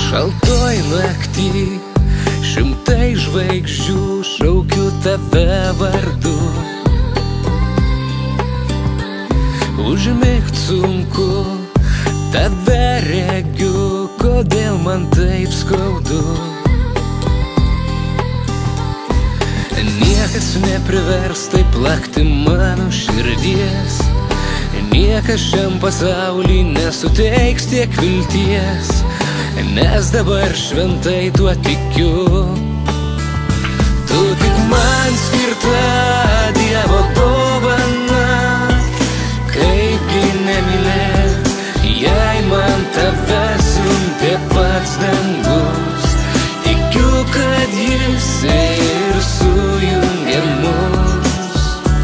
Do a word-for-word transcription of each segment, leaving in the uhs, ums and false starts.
Šaltoj naktį šimtai žvaigždžių šaukiu tave vardu. Užmigt sunku, tave regiu, kodėl man taip skaudu. Niekas neprivers taip plakti mano širdies, niekas šiam pasaulį nesuteiks tiek vilties, nes dabar šventai tuo tikiu. Tu tik man skirta Dievo dovana, kaipgi nemylėt, jei man tave siuntė pats dangus. Tikiu, kad jis ir sujungė mus.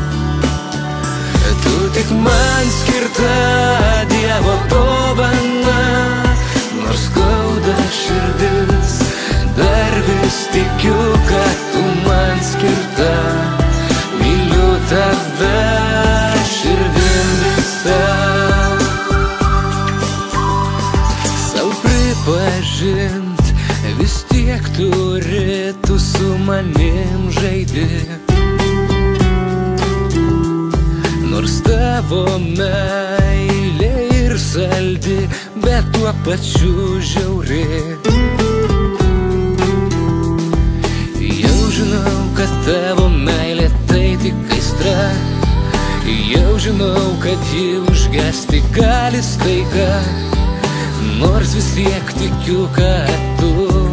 Tu tik man skirta Dievo dovana, nors skauda širdis, dar vis tikiu, kad tu man skirta. Myliu tave širdim visą. Sau pripažint, vis tiek turi, tu su manim žaidi. Nors tavo meilė ir saldi, bet tuo pačiu žiauri. Jau žinau, kad tavo meilė tai tik aistra, jau žinau, kad ji užgesti gali staiga, nors vis tiek tikiu, kad tu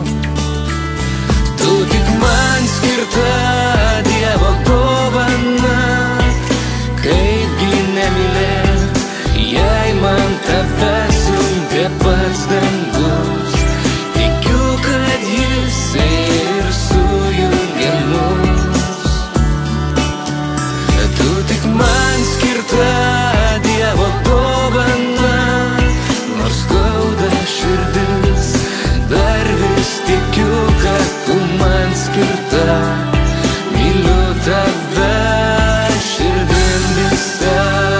Tu tik man skirta Dievo dovana, kaipgi nemylėt, jei man tave siuntė pats dangus. Tikiu, kad jis ir sujungė mus. Tu tik man skirta Dievo dovana, nors skauda širdis, dar vis tikiu, kad tu man skirta. Myliu tave širdim visą.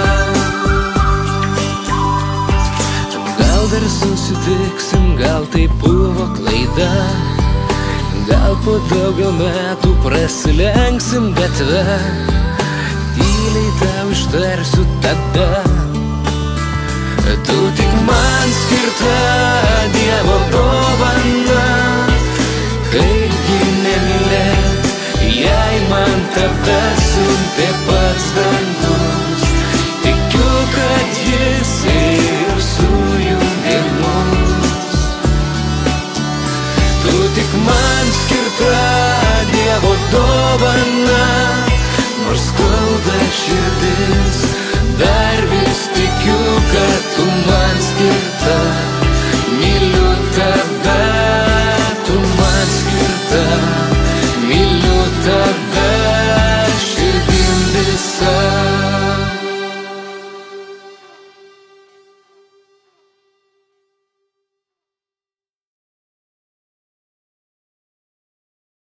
Gal dar susitiksim, gal tai buvo klaida, gal po daugiau metų prasilenksim gatve. Tyliai tau ištarsiu tada: tu tik man skirta Dievo dovana, kaipgi nemylėt, jei man tave siuntė pats dangus. Tikiu, kad jis ir sujungė mus. Tu tik man skirta Dievo dovana,